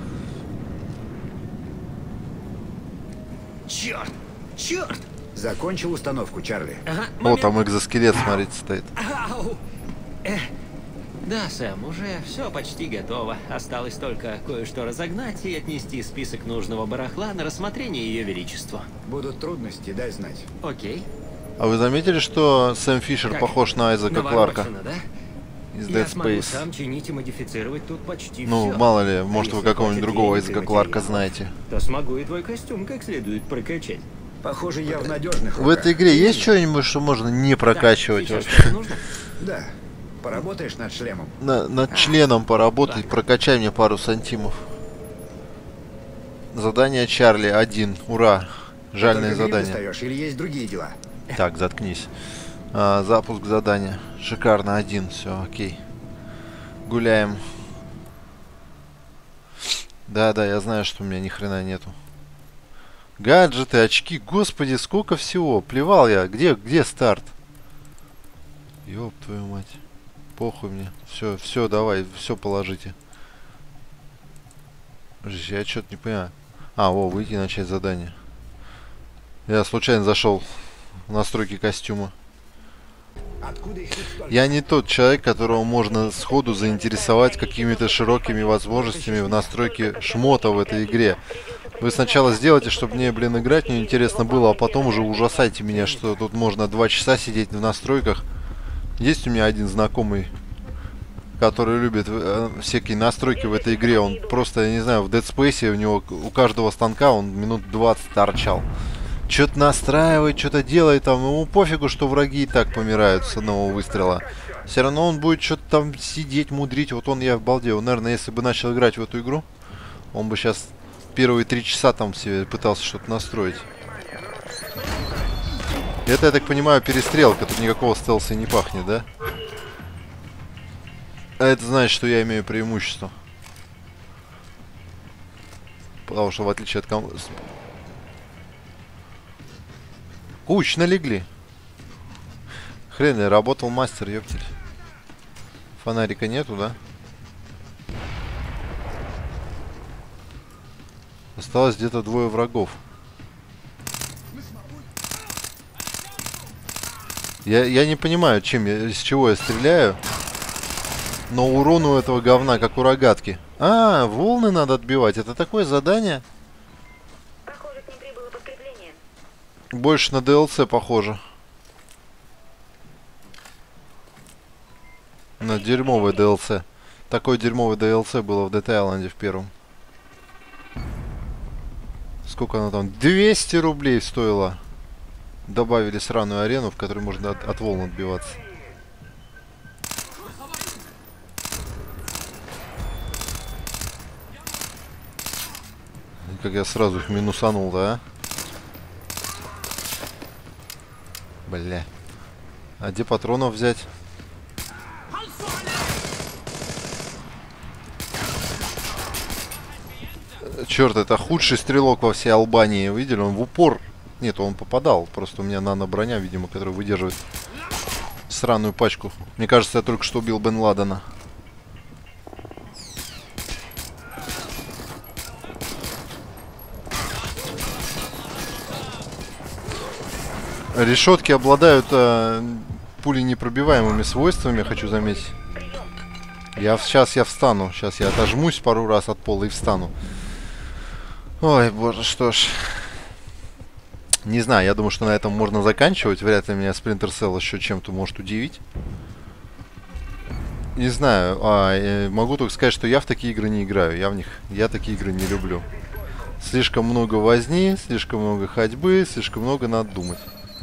Speaker 3: Черт! Черт! Закончил установку, Чарли.
Speaker 12: Ага,
Speaker 1: О, там экзоскелет, смотрите, стоит.
Speaker 12: Ау. Э, да, Сэм, уже все почти готово. Осталось только кое-что разогнать и отнести список нужного барахла на рассмотрение Ее Величеству.
Speaker 3: Будут трудности, дай знать.
Speaker 12: Окей.
Speaker 1: А вы заметили, что Сэм Фишер
Speaker 12: Как?
Speaker 1: похож на Айзека Кларка?
Speaker 12: Да?
Speaker 1: Из
Speaker 12: Я
Speaker 1: Dead
Speaker 12: смогу
Speaker 1: Space.
Speaker 12: сам чинить и модифицировать тут почти
Speaker 1: Ну,
Speaker 12: все.
Speaker 1: мало ли, может,
Speaker 12: А
Speaker 1: вы
Speaker 12: если
Speaker 1: какого-нибудь
Speaker 12: хватит
Speaker 1: другого
Speaker 12: денег и
Speaker 1: Айзека Кларка
Speaker 12: материалов,
Speaker 1: знаете.
Speaker 12: То смогу и твой костюм как следует прокачать.
Speaker 3: Похоже, я в надежных
Speaker 1: В этой игре есть что-нибудь, что можно не прокачивать
Speaker 12: Да,
Speaker 1: вообще?
Speaker 12: нужно?
Speaker 3: Да. Поработаешь над шлемом?
Speaker 1: На, над членом поработай, прокачай мне пару сантимов. Задание Чарли один. Ура. Жальное задание.
Speaker 3: Достаешь, или есть другие дела?
Speaker 1: Так, заткнись. А, запуск задания. Шикарно, один. Все, окей. Гуляем. Да, да, я знаю, что у меня ни хрена нету. Гаджеты, очки. Господи, сколько всего. Плевал я. Где, где старт? Ёб твою мать. Похуй мне. Все, все, давай, все положите. Подожди, я что-то не понимаю. А, во, выйти и начать задание. Я случайно зашел в настройки костюма. Я не тот человек, которого можно сходу заинтересовать какими-то широкими возможностями в настройке шмота в этой игре. Вы сначала сделайте, чтобы мне, блин, играть не интересно было, а потом уже ужасайте меня, что тут можно два часа сидеть в настройках. Есть у меня один знакомый, который любит э, всякие настройки в этой игре. Он просто, я не знаю, в Dead Space у него у каждого станка он минут двадцать торчал. Что-то настраивает, что-то делает там. Ему пофигу, что враги и так помирают с одного выстрела. Все равно он будет что-то там сидеть, мудрить. Вот он, я обалдел. Наверное, если бы начал играть в эту игру, он бы сейчас первые три часа там себе пытался что-то настроить. Это, я так понимаю, перестрелка. Тут никакого стелса и не пахнет, да? А это значит, что я имею преимущество. Потому что в отличие от ком... Кучно легли. Хрен, я работал мастер, ёптель. Фонарика нету, да? Осталось где-то двое врагов. Я, я не понимаю, чем я, из чего я стреляю. Но урон у этого говна, как у рогатки. А, волны надо отбивать. Это такое задание?
Speaker 14: Похоже, к ним прибыло подкрепление.
Speaker 1: Больше на ди эл си похоже. На дерьмовый ди эл си. Такой дерьмовый ди эл си было в Dead Island в первом. Сколько оно там? двести рублей стоило. Добавили сраную арену, в которой можно от, от волн отбиваться. И как я сразу их минусанул, да? Бля. А где патронов взять? Черт, это худший стрелок во всей Албании. Видели? Он в упор... Нет, он попадал. Просто у меня нано-броня, видимо, которая выдерживает сраную пачку. Мне кажется, я только что убил Бен Ладена. Решетки обладают э, пуленепробиваемыми свойствами, хочу заметить. Я, сейчас я встану. Сейчас я отожмусь пару раз от пола и встану. Ой, боже, что ж. Не знаю, я думаю, что на этом можно заканчивать. Вряд ли меня Splinter Cell еще чем-то может удивить. Не знаю, а, э, могу только сказать, что я в такие игры не играю. Я в них, я такие игры не люблю. Слишком много возни, слишком много ходьбы, слишком много надо думать.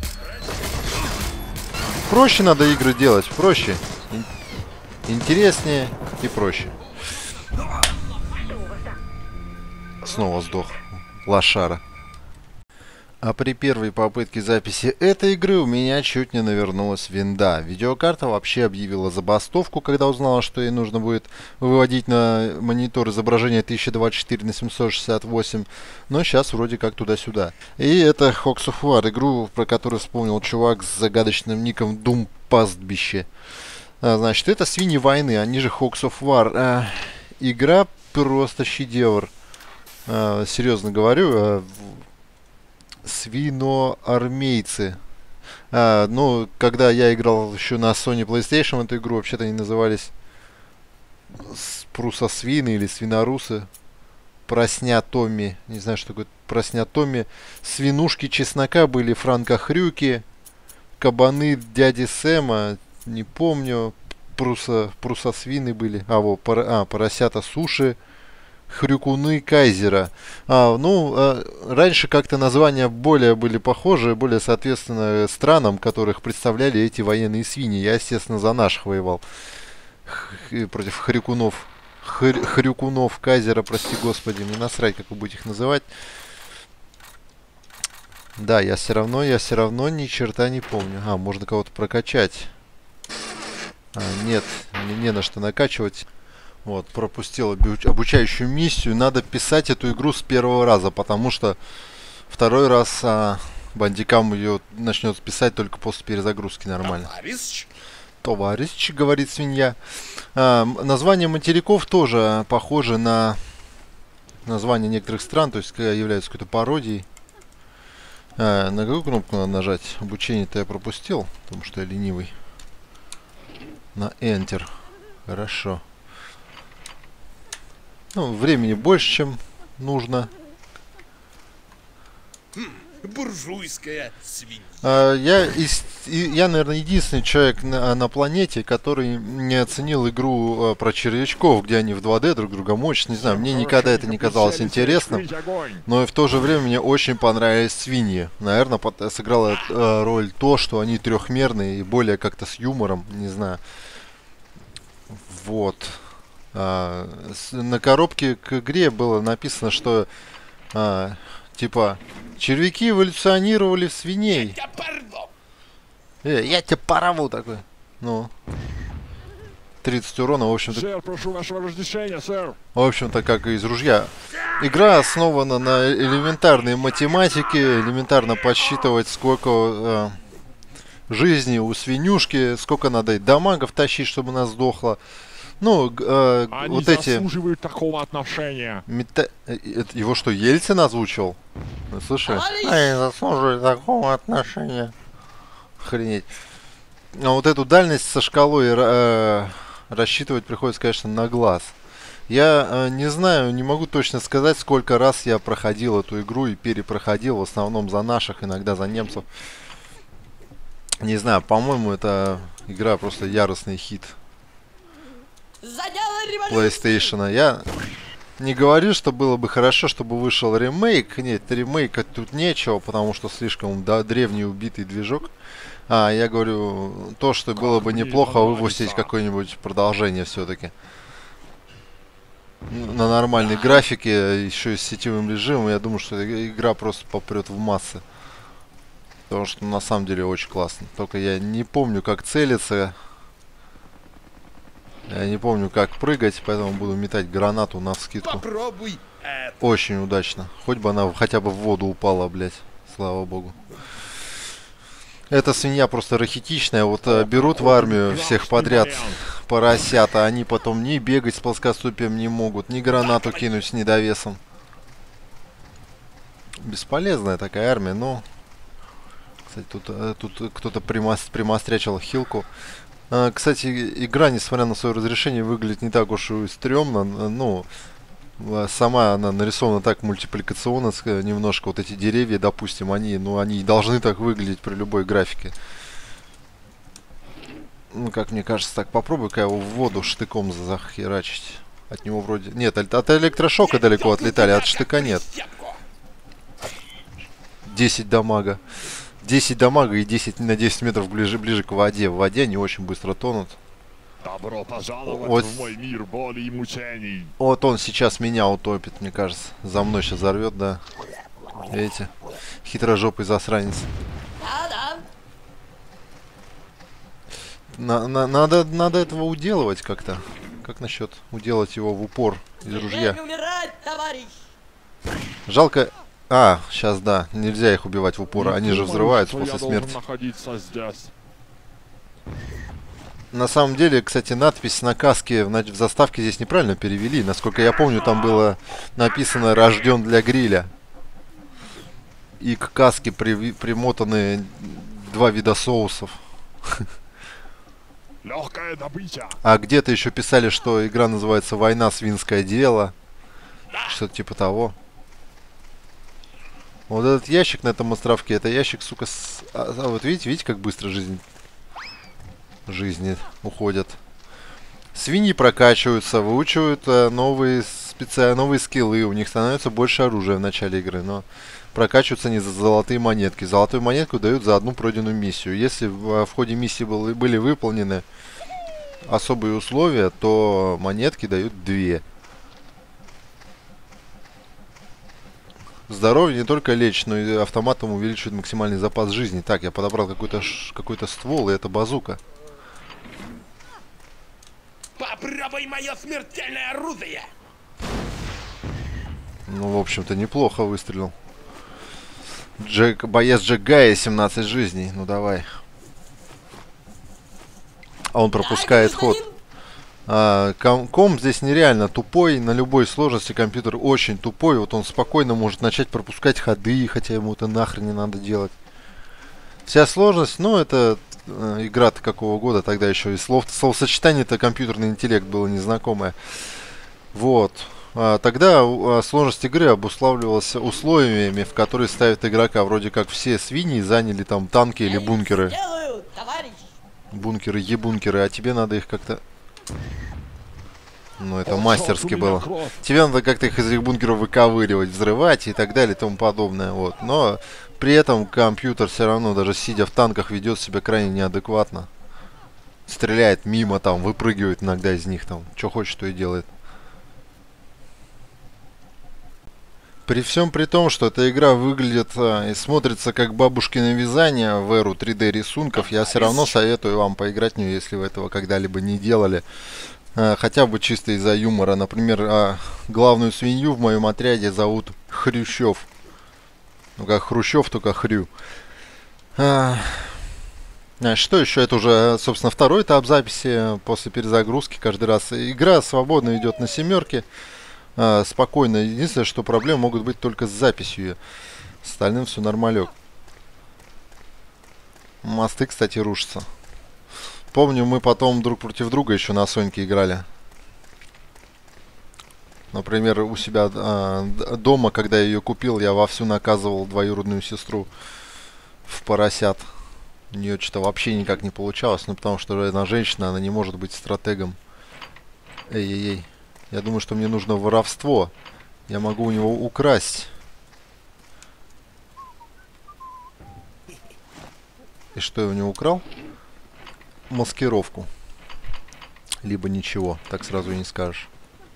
Speaker 1: Проще надо игры делать, проще. Ин- интереснее и проще. Снова сдох. Лошара. А при первой попытке записи этой игры у меня чуть не навернулась винда. Видеокарта вообще объявила забастовку, когда узнала, что ей нужно будет выводить на монитор изображение тысяча двадцать четыре на семьсот шестьдесят восемь. Но сейчас вроде как туда-сюда. И это Hogs of War, игру, про которую вспомнил чувак с загадочным ником Doom Пастбище. А, значит, это Свиньи войны, они же Hogs of War. А, игра просто шедевр. А, серьезно говорю. А, Свиноармейцы. А, ну, когда я играл еще на Sony PlayStation эту игру, вообще-то они назывались Прусосвины или Свинорусы. Просня Томми. Не знаю, что такое Просня Томми. Свинушки чеснока были Франко-хрюки. Кабаны дяди Сэма. Не помню. Пруса, прусосвины были. А, во, пор, а, поросята суши. Хрюкуны Кайзера. А, ну, а, раньше как-то названия более были похожи, более соответственно странам, которых представляли эти военные свиньи. Я, естественно, за наших воевал. Х против хрюкунов. Хрю хрюкунов Кайзера, прости господи. Мне насрать, как вы будете их называть. Да, я все равно, я все равно ни черта не помню. А, можно кого-то прокачать. А, нет, мне не на что накачивать. Вот, пропустил обучающую миссию. Надо писать эту игру с первого раза, потому что второй раз а, Бандикам ее начнет писать только после перезагрузки нормально. Товарищ, Товарищ, говорит свинья. А, название материков тоже похоже на название некоторых стран, то есть являются какой-то пародией. А, на какую кнопку надо нажать? Обучение-то я пропустил, потому что я ленивый. На Enter. Хорошо. Ну, времени больше, чем нужно.
Speaker 15: Буржуйская свинья.
Speaker 1: А, я, из, я, наверное, единственный человек на, на планете, который не оценил игру а, про червячков, где они в два дэ друг друга мочат. Не знаю, мне никогда это не казалось интересным. Но и в то же время мне очень понравились свиньи. Наверное, под, сыграла а, роль то, что они трехмерные и более как-то с юмором. Не знаю. Вот. А, с, на коробке к игре было написано, что а, типа червяки эволюционировали в свиней. Э, я тебя порву такой. Ну. тридцать урона, в общем-то.
Speaker 16: Сэр, прошу вашего разрешения, сэр.
Speaker 1: В общем-то, как и из ружья. Игра основана на элементарной математике, элементарно подсчитывать, сколько э, жизни у свинюшки, сколько надо дамагов тащить, чтобы она сдохла. Ну, э,
Speaker 16: Они
Speaker 1: вот эти...
Speaker 16: заслуживают такого отношения.
Speaker 1: Мета... Его что, Ельцин озвучил? Слышали? Они заслуживают такого отношения. Охренеть. А вот эту дальность со шкалой э, рассчитывать приходится, конечно, на глаз. Я э, не знаю, не могу точно сказать, сколько раз я проходил эту игру и перепроходил, в основном за наших, иногда за немцев. Не знаю, по-моему, это игра просто яростный хит PlayStation. Я не говорю, что было бы хорошо, чтобы вышел ремейк. Нет, ремейка тут нечего, потому что слишком да, древний убитый движок. А, я говорю, то, что как было бы неплохо выпустить какое-нибудь продолжение все-таки. На нормальной графике, еще и с сетевым режимом, я думаю, что игра просто попрет в массы. Потому что на самом деле очень классно. Только я не помню, как целиться. Я не помню, как прыгать, поэтому буду метать гранату навскидку.
Speaker 15: Попробуй это.
Speaker 1: Очень удачно. Хоть бы она хотя бы в воду упала, блядь. Слава богу. Эта свинья просто рахитичная. Вот а, берут в армию всех подряд поросята. Они потом ни бегать с плоскостопием не могут, ни гранату кинуть с недовесом. Бесполезная такая армия, но... Кстати, тут, тут кто-то примострячил хилку. А, кстати, игра, несмотря на свое разрешение, выглядит не так уж и стрёмно. Ну, сама она нарисована так мультипликационно, немножко. Вот эти деревья, допустим, они, ну, они должны так выглядеть при любой графике. Ну, как мне кажется, так попробуй-ка его в воду штыком захерачить. От него вроде... Нет, от электрошока далеко отлетали, от штыка нет. десять дамага. десять дамага и десять на десять метров ближе, ближе к воде. В воде они очень быстро тонут.
Speaker 16: Добро пожаловать
Speaker 1: вот,
Speaker 16: в мой мир боли и мучений.
Speaker 1: Вот он сейчас меня утопит, мне кажется. За мной сейчас взорвет, да. Видите? Хитрожопый засранец. На, на, надо, надо этого уделывать как-то. Как насчет уделать его в упор из ружья? Жалко... А, сейчас да. Нельзя их убивать в упор. Они же взрываются после смерти. На самом деле, кстати, надпись на каске в, в заставке здесь неправильно перевели. Насколько я помню, там было написано «Рожден для гриля». И к каске при, примотаны два вида соусов.
Speaker 16: Легкая добыча.
Speaker 1: А где-то еще писали, что игра называется «Война. Свинское дело». Что-то типа того. Вот этот ящик на этом островке, это ящик, сука, с... а, а вот видите, видите, как быстро жизнь... жизни уходят. Свиньи прокачиваются, выучивают а, новые, специ... новые скиллы, у них становится больше оружия в начале игры, но прокачиваются не за золотые монетки. Золотую монетку дают за одну пройденную миссию. Если в, в ходе миссии был, были выполнены особые условия, то монетки дают две. Здоровье не только лечит, но и автоматом увеличивает максимальный запас жизни. Так, я подобрал какой-то какой-то ствол, и это базука.
Speaker 15: Попробуй мое смертельное оружие!
Speaker 1: Ну, в общем-то, неплохо выстрелил. Джек, боец Джек Гая, семнадцать жизней. Ну, давай. А он пропускает ход. А, ком, ком здесь нереально тупой. На любой сложности компьютер очень тупой. Вот он спокойно может начать пропускать ходы, хотя ему это нахрен не надо делать. Вся сложность, ну, это э, игра-то какого года, тогда еще и слов, словосочетание-то компьютерный интеллект было незнакомое. Вот. А, тогда а, сложность игры обуславливалась условиями, в которые ставят игрока. Вроде как все свиньи заняли там танки или бункеры. Бункеры, ебункеры, а тебе надо их как-то... Ну, это мастерски было. Тебе надо как-то их из этих бункеров выковыривать, взрывать и так далее и тому подобное. Вот. Но при этом компьютер все равно, даже сидя в танках, ведет себя крайне неадекватно. Стреляет мимо, там, выпрыгивает иногда из них, там, что хочет, то и делает. При всем при том, что эта игра выглядит а, и смотрится как бабушкино вязание в эру три дэ рисунков, я все равно советую вам поиграть в нее, если вы этого когда-либо не делали. А, хотя бы чисто из-за юмора. Например, а, главную свинью в моем отряде зовут Хрущев. Ну как Хрущев, только Хрю. А, а, что еще? Это уже, собственно, второй этап записи после перезагрузки каждый раз. Игра свободно идет на семерке. А, спокойно. Единственное, что проблемы могут быть только с записью. С остальным все нормалек. Мосты, кстати, рушатся. Помню, мы потом друг против друга еще на Соньке играли. Например, у себя а, дома, когда я ее купил, я вовсю наказывал двоюродную сестру в поросят. У нее что-то вообще никак не получалось. Ну, потому что она женщина, она не может быть стратегом. Эй-эй-эй. Я думаю, что мне нужно воровство. Я могу у него украсть. И что я у него украл? Маскировку. Либо ничего. Так сразу и не скажешь.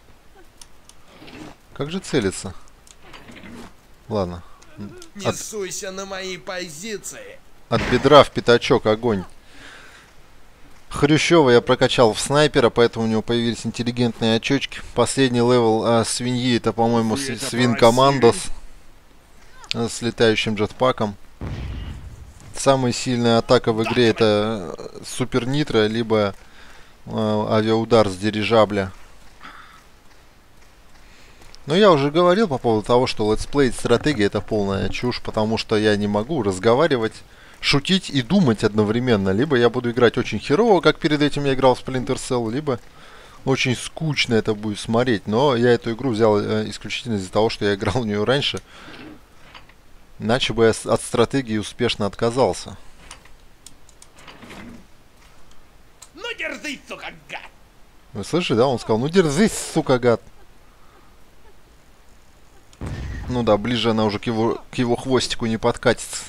Speaker 1: Как же целиться? Ладно.
Speaker 15: Не От... суйся на мои позиции.
Speaker 1: От бедра в пятачок огонь. Хрущева я прокачал в снайпера, поэтому у него появились интеллигентные очечки. Последний левел а, свиньи, это, по-моему, свин Командос а, с летающим джетпаком. Самая сильная атака в игре это Супер Нитро, либо а, авиаудар с дирижабля. Но я уже говорил по поводу того, что летсплей стратегия это полная чушь, потому что я не могу разговаривать, шутить и думать одновременно. Либо я буду играть очень херово, как перед этим я играл в Splinter Cell, либо очень скучно это будет смотреть. Но я эту игру взял э, исключительно из-за того, что я играл в нее раньше. Иначе бы я от стратегии успешно отказался.
Speaker 15: Ну дерзись, сука, гад!
Speaker 1: Вы слышите, да? Он сказал, ну дерзись, сука, гад. Ну да, ближе она уже к его, к его хвостику не подкатится.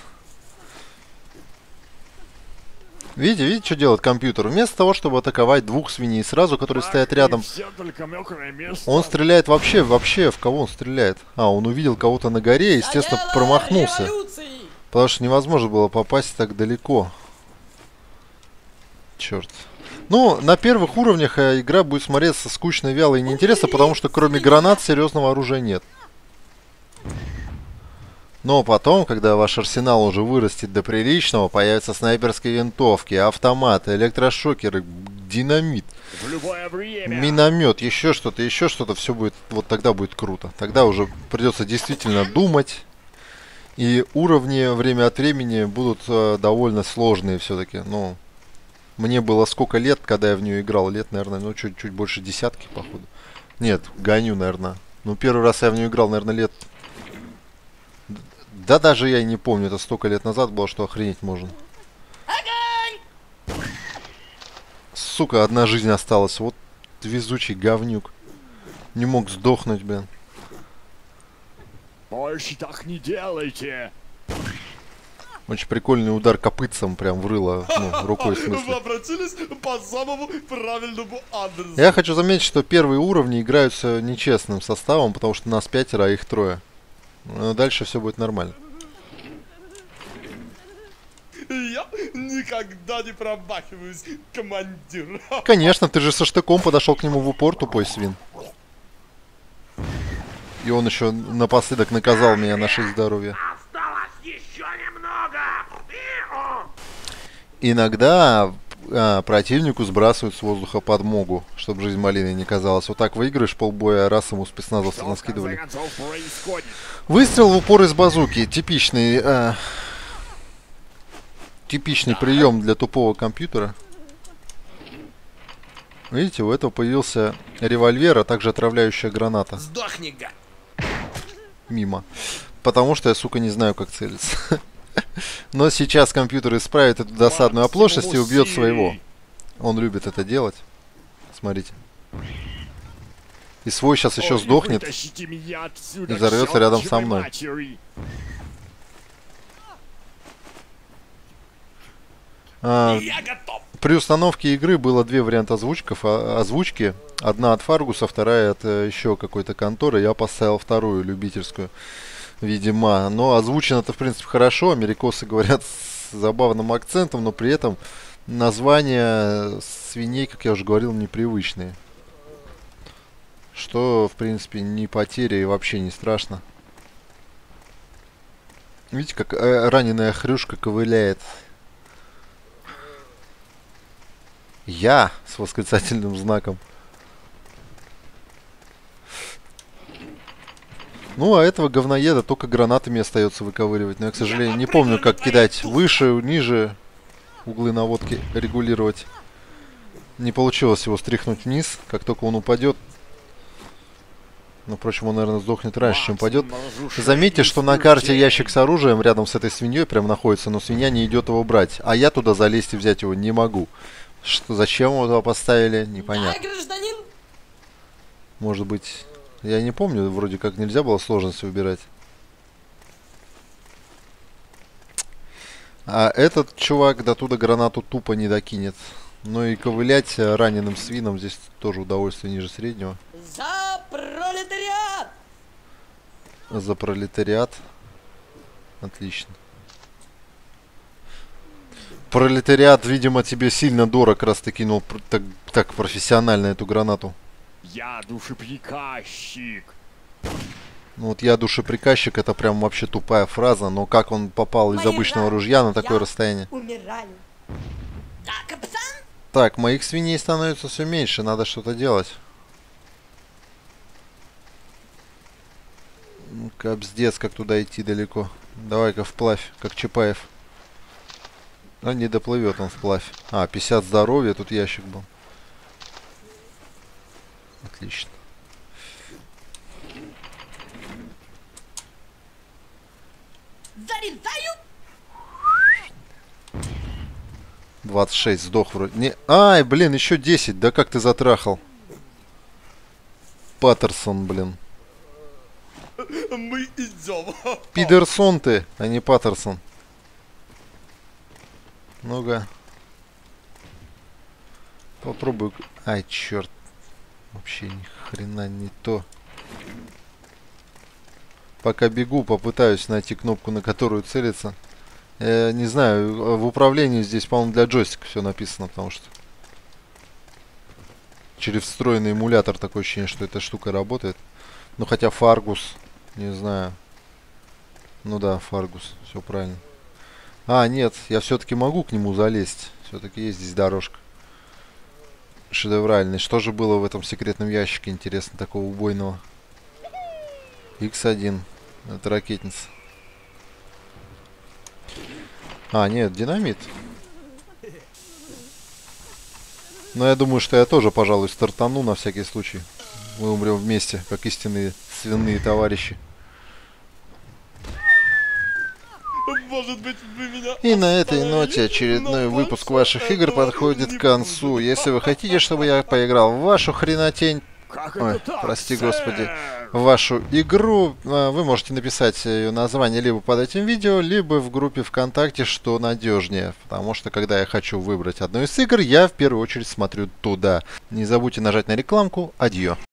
Speaker 1: Видите, видите, что делает компьютер? Вместо того, чтобы атаковать двух свиней сразу, которые стоят рядом, он стреляет вообще, вообще, в кого он стреляет? А, он увидел кого-то на горе и, естественно, промахнулся. Потому что невозможно было попасть так далеко. Черт. Ну, на первых уровнях игра будет смотреться скучно, вяло и неинтересно, потому что кроме гранат серьезного оружия нет. Но потом, когда ваш арсенал уже вырастет до приличного, появятся снайперские винтовки, автоматы, электрошокеры, динамит,
Speaker 16: В любое время.
Speaker 1: миномет, еще что-то, еще что-то, все будет, вот тогда будет круто. Тогда уже придется действительно думать. И уровни время от времени будут э, довольно сложные все-таки. Ну, мне было сколько лет, когда я в нее играл? Лет, наверное, ну, чуть-чуть больше десятки, походу. Нет, гоню, наверное. Ну, первый раз я в нее играл, наверное, лет... Да даже я и не помню, это столько лет назад было, что охренеть можно. Сука, одна жизнь осталась. Вот везучий говнюк. Не мог сдохнуть, блин.
Speaker 16: Больше так не делайте.
Speaker 1: Очень прикольный удар копытцем прям в рыло, ну, рукой в смысле.
Speaker 15: Вы обратились по самому правильному адресу.
Speaker 1: Я хочу заметить, что первые уровни играются нечестным составом, потому что нас пятеро, а их трое. Но дальше все будет нормально.
Speaker 15: Я никогда не промахиваюсь, командир.
Speaker 1: Конечно, ты же со штыком подошел к нему в упор, тупой свин. И он еще напоследок наказал меня на шесть здоровья.
Speaker 15: Осталось еще немного.
Speaker 1: Иногда а, противнику сбрасывают с воздуха подмогу, чтобы жизнь малиной не казалась. Вот так выиграешь полбоя, раз ему спецназовцев наскидывали. Выстрел в упор из базуки. Типичный, а, типичный прием для тупого компьютера. Видите, у этого появился револьвер, а также отравляющая граната.
Speaker 15: Сдохни, га.
Speaker 1: Мимо. Потому что я, сука, не знаю, как целиться. Но сейчас компьютер исправит эту досадную оплошность и убьет своего. Он любит это делать. Смотрите. И свой сейчас еще сдохнет и взорвется рядом со мной. А, при установке игры было две варианта озвучков, а, озвучки. Одна от Фаргуса, вторая от а, еще какой-то конторы. Я поставил вторую, любительскую, видимо. Но озвучено-то, в принципе, хорошо. Америкосы говорят с забавным акцентом, но при этом названия свиней, как я уже говорил, непривычные. Что, в принципе, не потеря и вообще не страшно. Видите, как э, раненая хрюшка ковыляет. Я с восклицательным знаком. Ну, а этого говноеда только гранатами остается выковыривать. Но я, к сожалению, не помню, как кидать выше, ниже, углы наводки регулировать. Не получилось его стряхнуть вниз. Как только он упадет. Ну, впрочем, он, наверное, сдохнет раньше, чем упадет. Заметьте, что на карте ящик с оружием рядом с этой свиньей прям находится, но свинья не идет его брать. А я туда залезть и взять его не могу. Что, зачем его туда поставили, непонятно. Может быть, я не помню, вроде как нельзя было сложности выбирать. А этот чувак до туда гранату тупо не докинет. Ну и ковылять раненым свином здесь тоже удовольствие ниже среднего.
Speaker 17: За пролетариат!
Speaker 1: За пролетариат. Отлично. Пролетариат, видимо, тебе сильно дорог, раз ты кинул так, так профессионально эту гранату.
Speaker 16: Я душеприказчик.
Speaker 1: Ну вот я душеприказчик, это прям вообще тупая фраза, но как он попал из обычного ружья на такое расстояние?
Speaker 17: Умираю. Так, пацан?
Speaker 1: Так, моих свиней становится все меньше, надо что-то делать. Ну, капздец, как туда идти далеко. Давай-ка вплавь, как Чапаев. А не доплывет он вплавь. А, пятьдесят здоровья, тут ящик был. Отлично.
Speaker 17: Зарезаю!
Speaker 1: двадцать шесть, сдох вроде. Не... Ай, блин, еще десять. Да как ты затрахал? Паттерсон, блин.
Speaker 15: Мы идем.
Speaker 1: Пидерсон ты, а не Паттерсон. Ну-ка. Попробую. Ай, черт. Вообще ни хрена не то. Пока бегу, попытаюсь найти кнопку, на которую целиться. Э, не знаю, в управлении здесь, по-моему, для джойстика все написано, потому что через встроенный эмулятор такое ощущение, что эта штука работает. Ну, хотя Фаргус, не знаю. Ну да, Фаргус, все правильно. А, нет, я все-таки могу к нему залезть. Все-таки есть здесь дорожка. Шедевральный. Что же было в этом секретном ящике, интересно, такого убойного? икс один. Это ракетница. А, нет, динамит. Но я думаю, что я тоже, пожалуй, стартану на всякий случай. Мы умрем вместе, как истинные свиные товарищи.
Speaker 15: Может быть, вы меня
Speaker 1: И на этой ноте очередной выпуск ваших игр подходит к концу. Если вы хотите, чтобы я поиграл в вашу хренотень, ой, прости господи, в вашу игру, вы можете написать ее название либо под этим видео, либо в группе ВКонтакте, что надежнее. Потому что, когда я хочу выбрать одну из игр, я в первую очередь смотрю туда. Не забудьте нажать на рекламку. Адьё.